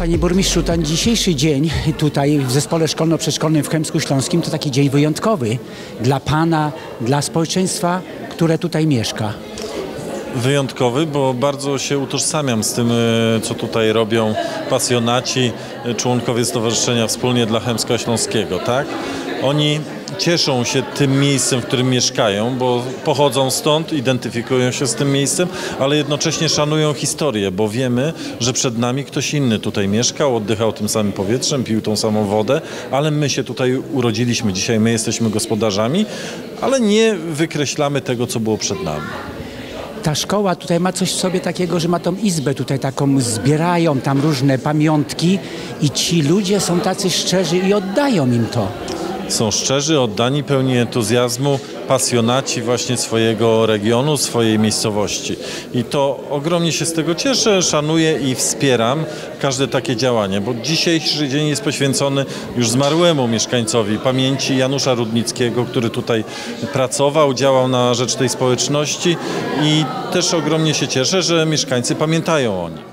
Panie burmistrzu, ten dzisiejszy dzień tutaj w Zespole Szkolno-Przedszkolnym w Chełmsku Śląskim to taki dzień wyjątkowy dla Pana, dla społeczeństwa, które tutaj mieszka. Wyjątkowy, bo bardzo się utożsamiam z tym, co tutaj robią pasjonaci, członkowie Stowarzyszenia Wspólnie dla Chełmska Śląskiego, tak? Oni cieszą się tym miejscem, w którym mieszkają, bo pochodzą stąd, identyfikują się z tym miejscem, ale jednocześnie szanują historię, bo wiemy, że przed nami ktoś inny tutaj mieszkał, oddychał tym samym powietrzem, pił tą samą wodę, ale my się tutaj urodziliśmy. Dzisiaj my jesteśmy gospodarzami, ale nie wykreślamy tego, co było przed nami. Ta szkoła tutaj ma coś w sobie takiego, że ma tą izbę tutaj taką, zbierają tam różne pamiątki i ci ludzie są tacy szczerzy i oddają im to. Są szczerzy, oddani, pełni entuzjazmu, pasjonaci właśnie swojego regionu, swojej miejscowości. I to ogromnie się z tego cieszę, szanuję i wspieram każde takie działanie, bo dzisiejszy dzień jest poświęcony już zmarłemu mieszkańcowi pamięci Janusza Rudnickiego, który tutaj pracował, działał na rzecz tej społeczności i też ogromnie się cieszę, że mieszkańcy pamiętają o nim.